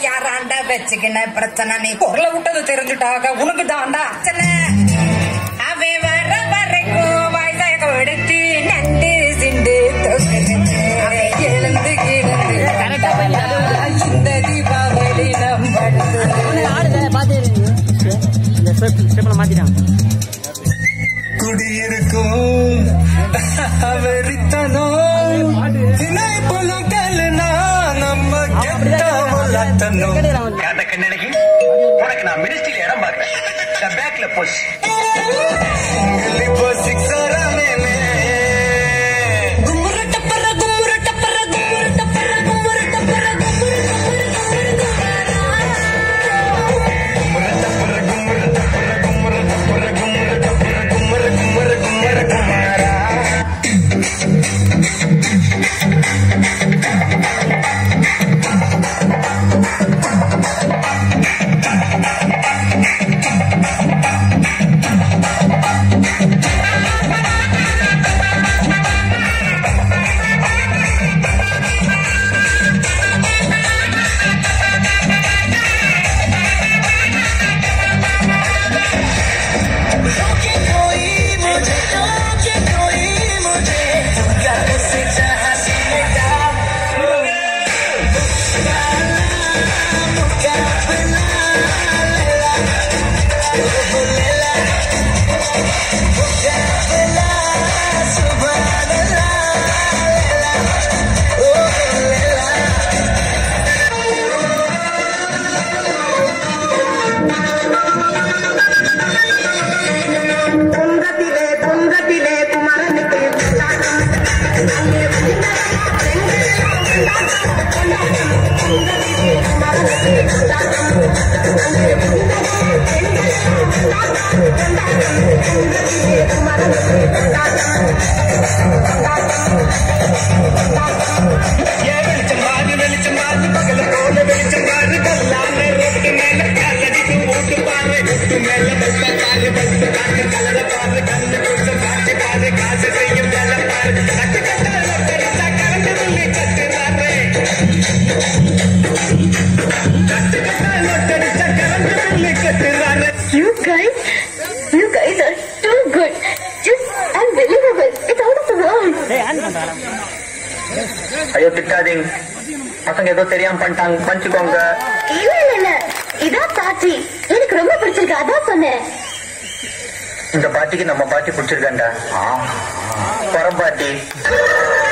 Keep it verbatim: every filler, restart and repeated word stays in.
யாராண்டா வச்சுக்கின பிரச்சனை நீ பொருளை விட்டது தெரிஞ்சுட்டாக உனக்கு தாண்டா அச்சனை அவை வர வரைக்கும் வயசாக எடுத்து நண்டு சிண்டு எழுந்து கிடந்து இந்த தீபாவளி நம்ம குடியிருக்கும் வெறித்தனம் தினை புலகல்னா நம்ம கெட்டவளத்தனம் கேட்ட கண்ணனகி உனக்கு நான் மினிஸ்ட்ரியில இடம் பார்க்கிறேன் பேக்ல போஸ் இப்போ சிக்ஸரா மேலே கும்முரட்ட பர கும்முரட்ட பர கும்முரட்ட பர கும்முரட்ட பர You guys, you guys are too good. Just unbelievable. It's out of the world. ஐயோ திட்டாதீங்க பசங்க ஏதோ தெரியாம பண்ணிட்டாங்க பஞ்சுக்கோங்க. இல்ல இல்ல இல்ல இதான் பாட்டி எனக்கு ரொம்ப பிடிச்சிருக்கு அதான் சொன்னேன். இந்த பாட்டிக்கு நம்ம பாட்டி பிடிச்சிருக்கேன்டா. பரம் பாட்டி